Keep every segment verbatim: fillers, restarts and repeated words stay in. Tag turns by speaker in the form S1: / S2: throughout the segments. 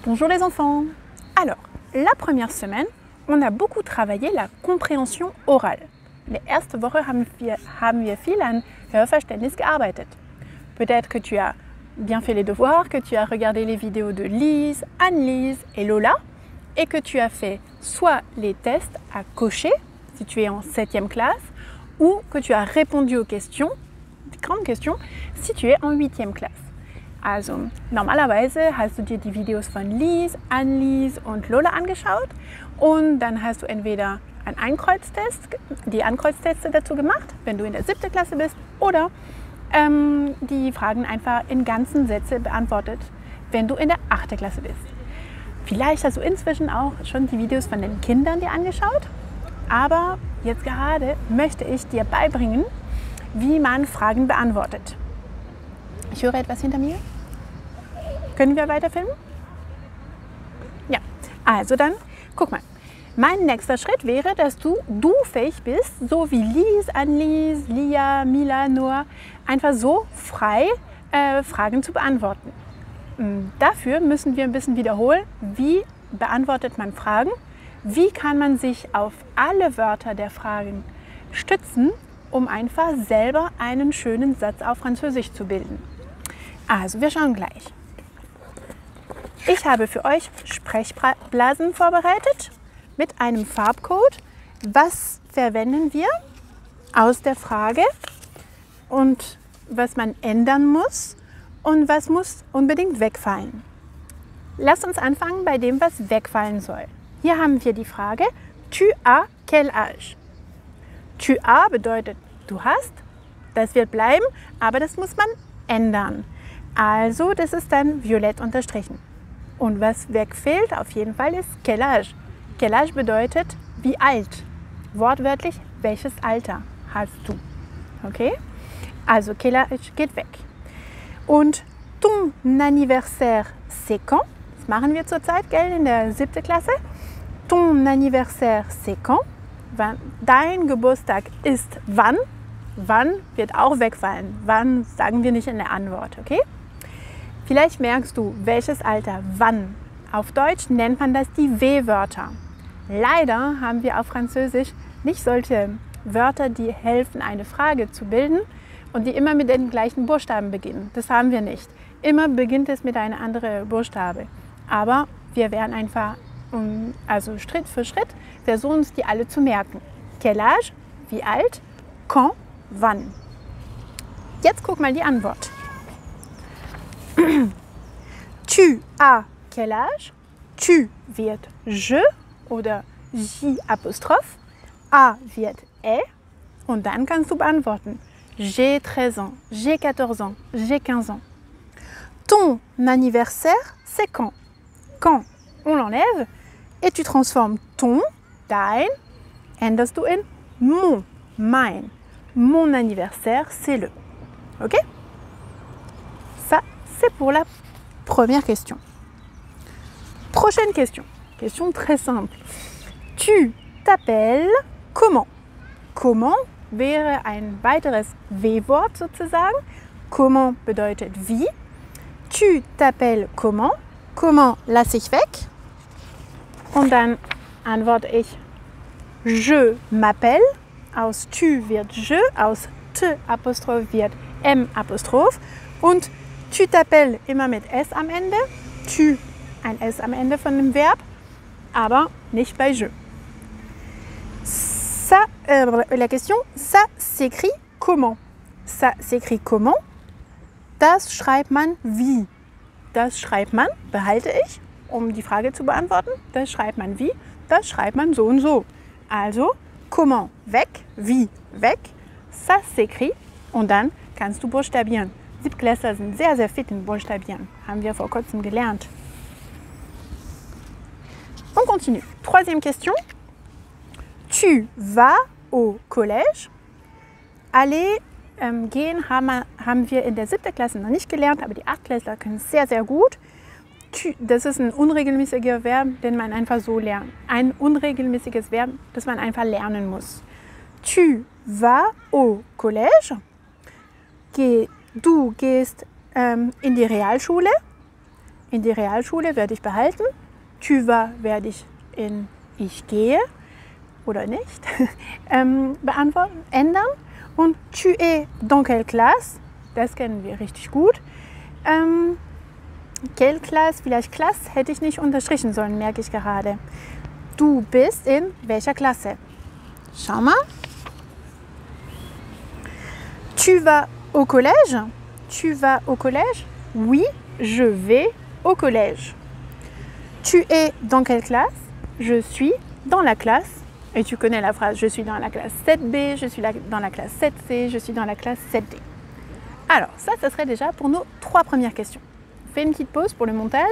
S1: Bonjour les enfants. Alors, la première semaine, on a beaucoup travaillé la compréhension orale. In der ersten Woche haben wir, haben wir viel an Hörverständnis gearbeitet. Peut-être que tu as bien fait les devoirs, que tu as regardé les vidéos de Lise, Anne-Lise et Lola et que tu as fait soit les tests à cocher si tu es en septième classe ou que tu as répondu aux questions, die grandes questions, si tu es en huitième classe. Also, normalerweise hast du dir die Videos von Lise, Anne-Lise und Lola angeschaut und dann hast du entweder einen Einkreuztest, die Ankreuzteste dazu gemacht, wenn du in der siebten Klasse bist, oder ähm, die Fragen einfach in ganzen Sätzen beantwortet, wenn du in der achten Klasse bist. Vielleicht hast du inzwischen auch schon die Videos von den Kindern dir angeschaut, aber jetzt gerade möchte ich dir beibringen, wie man Fragen beantwortet. Ich höre etwas hinter mir. Können wir weiterfilmen? Ja, also dann, guck mal. Mein nächster Schritt wäre, dass du, du fähig bist, so wie Lise, Anne-Lise, Lia, Mila, Noah, einfach so frei äh, Fragen zu beantworten. Dafür müssen wir ein bisschen wiederholen, wie beantwortet man Fragen, wie kann man sich auf alle Wörter der Fragen stützen, um einfach selber einen schönen Satz auf Französisch zu bilden. Also, wir schauen gleich. Ich habe für euch Sprechblasen vorbereitet mit einem Farbcode. Was verwenden wir aus der Frage und was man ändern muss und was muss unbedingt wegfallen. Lasst uns anfangen bei dem, was wegfallen soll. Hier haben wir die Frage, tu as quel âge? Tu as bedeutet, du hast, das wird bleiben, aber das muss man ändern. Also, das ist dann violett unterstrichen. Und was wegfällt auf jeden Fall ist quel âge. Quel âge bedeutet wie alt. Wortwörtlich, welches Alter hast du. Okay? Also, quel âge geht weg. Und ton anniversaire, c'est quand? Das machen wir zurzeit, gell, in der siebten Klasse. Ton anniversaire, c'est quand? Dein Geburtstag ist wann? Wann wird auch wegfallen. Wann sagen wir nicht in der Antwort, okay? Vielleicht merkst du, welches Alter, wann. Auf Deutsch nennt man das die W-Wörter. Leider haben wir auf Französisch nicht solche Wörter, die helfen, eine Frage zu bilden und die immer mit den gleichen Buchstaben beginnen. Das haben wir nicht. Immer beginnt es mit einer anderen Buchstabe. Aber wir werden einfach, also Schritt für Schritt, versuchen uns die alle zu merken. Quel âge, wie alt, quand, wann. Jetzt guck mal die Antwort. Tu as quel âge? Tu wird je oder j apostrophe. A wird e. Und dann kannst du beantworten. J'ai treize ans, j'ai quatorze ans, j'ai quinze ans. Ton anniversaire, c'est quand? Quand, on l'enlève et tu transformes ton, dein, änderst du in mon, mein. Mon anniversaire, c'est le. Ok? Ça, c'est pour la première question. Prochaine question. Question très simple. Tu t'appelles comment? Comment wäre ein weiteres W-Wort sozusagen. Comment bedeutet wie. Tu t'appelles comment? Comment lasse ich weg? Und dann antworte ich je m'appelle. Aus tu wird je, aus t apostrophe wird m apostrophe. Und tu t'appelles immer mit s am Ende. Tu, ein s am Ende von dem Verb, aber nicht bei je. Ça, euh, la question, ça s'écrit comment? Ça s'écrit comment? Das schreibt man wie. Das schreibt man, behalte ich, um die Frage zu beantworten. Das schreibt man wie, das schreibt man so und so. Also, comment weg, wie weg, ça s'écrit und dann kannst du buchstabieren. Siebtklässler sind sehr, sehr fit in Buchstabieren. Haben wir vor kurzem gelernt. On continue. Troisième question. Tu vas au collège? Alle ähm, gehen haben, haben wir in der siebten Klasse noch nicht gelernt, aber die Achtklässler können es sehr, sehr gut. Tu, das ist ein unregelmäßiger Verb, den man einfach so lernt. Ein unregelmäßiges Verb, das man einfach lernen muss. Tu vas au collège? Geh, du gehst ähm, in die Realschule. in die Realschule werde ich behalten. Tu vas werde ich in ich gehe oder nicht ähm, beantworten, ändern. Und tu es dans quelle classe? Das kennen wir richtig gut. Ähm, quelle classe, vielleicht Klasse, hätte ich nicht unterstrichen sollen, merke ich gerade. Du bist in welcher Klasse? Schau mal. Tu vas au collège? Tu vas au collège? Oui, je vais au collège. Tu es dans quelle classe? Je suis dans la classe. Et tu connais la phrase, je suis dans la classe sept B, je suis dans la classe sept C, je suis dans la classe sept D. Alors, ça, ce serait déjà pour nos trois premières questions. On fait une petite pause pour le montage.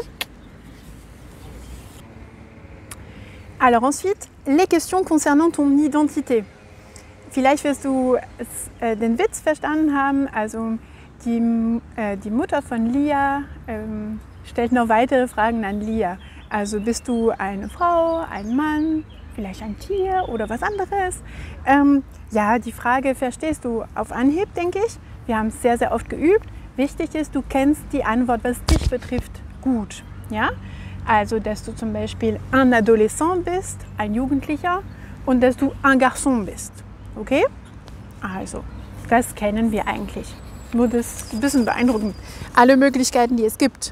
S1: Alors ensuite, les questions concernant ton identité. Vielleicht wirst du äh, den Witz verstanden haben, also die, äh, die Mutter von Lia ähm, stellt noch weitere Fragen an Lia. Also bist du eine Frau, ein Mann, vielleicht ein Tier oder was anderes? Ähm, ja, die Frage verstehst du auf Anhieb, denke ich. Wir haben es sehr, sehr oft geübt. Wichtig ist, du kennst die Antwort, was dich betrifft, gut. Ja? Also, dass du zum Beispiel un adolescent bist, ein Jugendlicher, und dass du un garçon bist. Okay? Also, das kennen wir eigentlich. Nur das ist ein bisschen beeindruckend. Alle Möglichkeiten, die es gibt.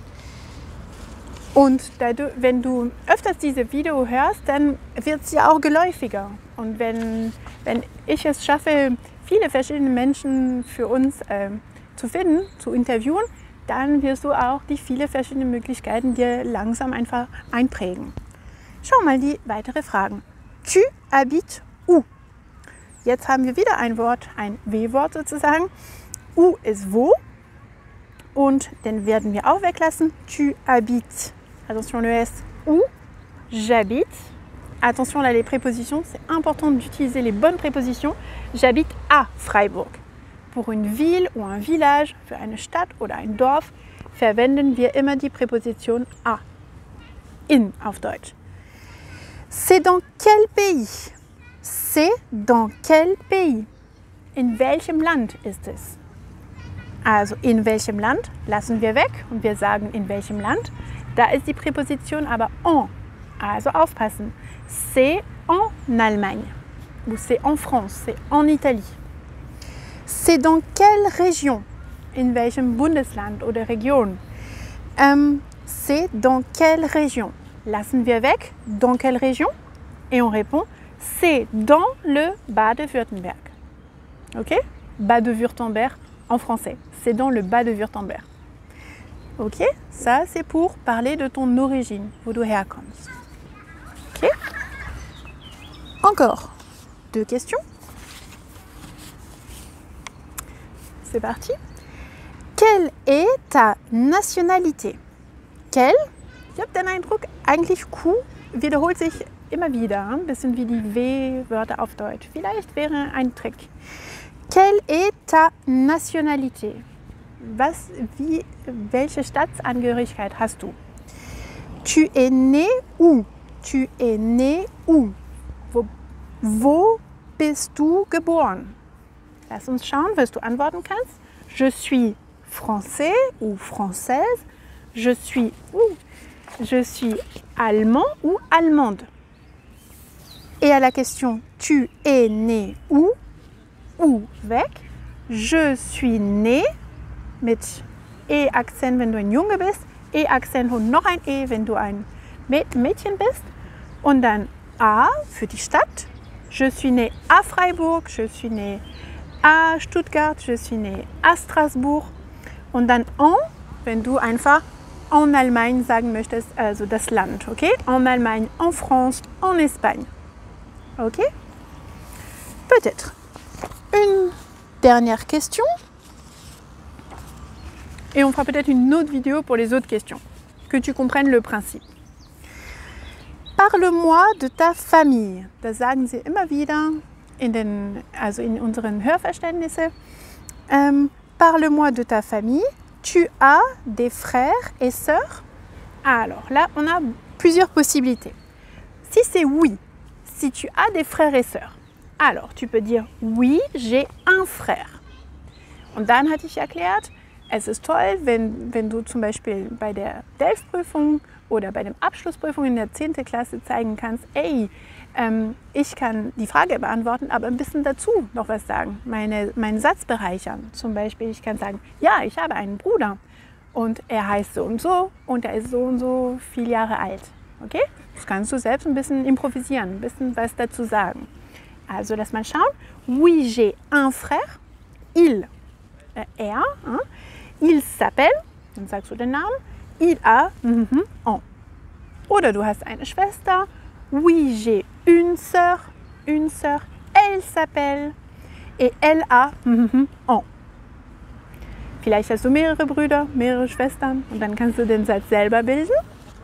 S1: Und da du, wenn du öfters diese Video hörst, dann wird es ja auch geläufiger. Und wenn, wenn ich es schaffe, viele verschiedene Menschen für uns äh, zu finden, zu interviewen, dann wirst du auch die viele verschiedene Möglichkeiten dir langsam einfach einprägen. Schau mal die weitere Fragen. Tu habites où? Jetzt haben wir wieder ein Wort, ein W-Wort sozusagen. Où ist wo? Und den werden wir auch weglassen. Tu habites. Attention le S. Où? J'habite. Attention là les prépositions, c'est important d'utiliser les bonnes prépositions. J'habite à Freiburg. Pour une ville ou un village, für eine Stadt oder ein Dorf, verwenden wir immer die Präposition à. In auf Deutsch. C'est dans quel pays? C'est dans quel pays? In welchem Land ist es? Also in welchem Land lassen wir weg und wir sagen in welchem Land. Da ist die Präposition aber en. Also aufpassen. C'est en Allemagne. Ou c'est en France, c'est en Italie. C'est dans quelle région? In welchem Bundesland oder Region? Ähm, c'est dans quelle région? Lassen wir weg. Dans quelle région? Et on répond, c'est dans le Bade-Württemberg. Ok? Bade-Württemberg en français. C'est dans le Bade-Württemberg. Ok? Ça, c'est pour parler de ton origine, wo du herkommst. Ok? Encore deux questions. C'est parti. Quelle est ta nationalité? Quelle? Ich habe den Eindruck, eigentlich Q wiederholt sich immer wieder. Ein bisschen wie die W-Wörter auf Deutsch. Vielleicht wäre ein Trick. Quelle est ta nationalité? Was, wie, welche Staatsangehörigkeit hast du? Tu es né où? Tu es né où? Wo, wo bist du geboren? Lass uns schauen, was du antworten kannst. Je suis français ou française. Je suis où? Je suis allemand ou allemande. Et à la question tu es né où? Où weg? Je suis né mit E-Akzent, wenn du ein Junge bist, E-Akzent und noch ein E, wenn du ein Mädchen bist. Und dann A für die Stadt. Je suis né à Freiburg, je suis né à Stuttgart, je suis né à Strasbourg. Und dann en, wenn du einfach en Allemagne sagen möchtest, also das Land, okay? En Allemagne, en France, en Espagne. Ok? Peut-être. Une dernière question. Et on fera peut-être une autre vidéo pour les autres questions, que tu comprennes le principe. Parle-moi de ta famille. Das sagen sie immer wieder in, den, also in unseren Hörverständnissen. Ähm, Parle-moi de ta famille. Tu as des frères et sœurs? Alors là, on a plusieurs possibilités. Si c'est oui, si tu as des frères et sœurs, alors tu peux dire oui, j'ai un frère. Und dann hatte ich erklärt, Es ist toll, wenn, wenn du zum Beispiel bei der DELF-Prüfung oder bei der Abschlussprüfung in der zehnten Klasse zeigen kannst, ey, ähm, ich kann die Frage beantworten, aber ein bisschen dazu noch was sagen, meine, meinen Satz bereichern. Zum Beispiel, ich kann sagen, ja, ich habe einen Bruder und er heißt so und so und er ist so und so viele Jahre alt. Okay? Das kannst du selbst ein bisschen improvisieren, ein bisschen was dazu sagen. Also, lass mal schauen. Oui, j'ai un frère. Il, äh, er, hein? Il s'appelle, dann sagst du den Namen. Il a, mm -hmm, en. Oder du hast eine Schwester. Oui, j'ai une sœur. Une sœur. Elle s'appelle. Et elle a, mm -hmm, en. Vielleicht hast du mehrere Brüder, mehrere Schwestern und dann kannst du den Satz selber bilden.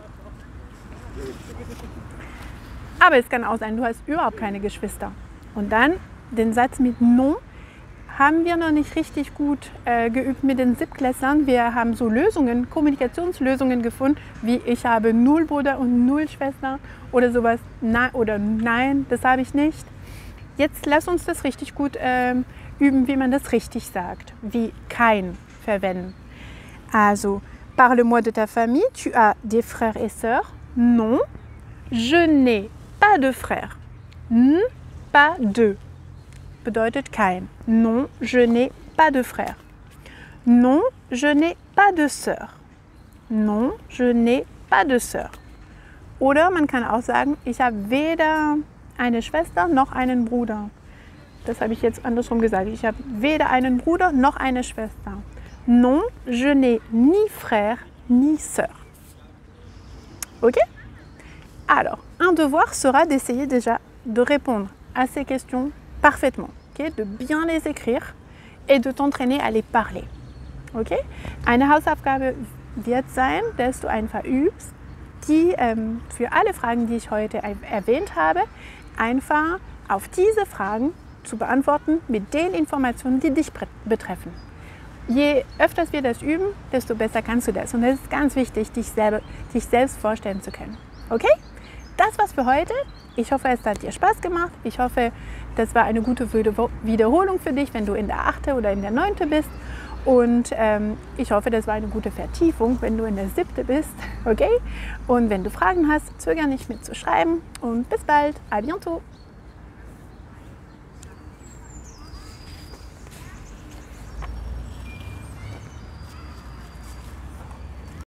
S1: Aber es kann auch sein, du hast überhaupt keine Geschwister. Und dann den Satz mit non haben wir noch nicht richtig gut äh, geübt mit den Siebtklässlern. Wir haben so Lösungen, Kommunikationslösungen gefunden, wie ich habe null Brüder und null Schwestern oder sowas. Nein, oder nein, das habe ich nicht. Jetzt lass uns das richtig gut äh, üben, wie man das richtig sagt, wie kein verwenden. Also, parle-moi de ta famille. Tu as des frères et sœurs? Non, je n'ai pas de frères. N, pas de. Bedeutet kein. Non, je n'ai pas de frère. Non, je n'ai pas de sœur. Non, je n'ai pas de sœur. Oder man kann auch sagen, ich habe weder eine Schwester noch einen Bruder. Das habe ich jetzt andersrum gesagt. Ich habe weder einen Bruder noch eine Schwester. Non, je n'ai ni frère ni sœur. Ok? Alors, un devoir sera d'essayer déjà de répondre à ces questions parfaitement, okay? De bien les écrire et de t'entraîner à les parler. Okay? Eine Hausaufgabe wird sein, dass du einfach übst, die ähm, für alle Fragen, die ich heute erwähnt habe, einfach auf diese Fragen zu beantworten mit den Informationen, die dich betreffen. Je öfters wir das üben, desto besser kannst du das. Und das ist ganz wichtig, dich, selber, dich selbst vorstellen zu können. Okay? Das war's für heute. Ich hoffe, es hat dir Spaß gemacht. Ich hoffe, das war eine gute Wiederholung für dich, wenn du in der achten oder in der neunten bist. Und ähm, ich hoffe, das war eine gute Vertiefung, wenn du in der siebten bist. Okay? Und wenn du Fragen hast, zögere nicht mitzuschreiben. Und bis bald. À bientôt.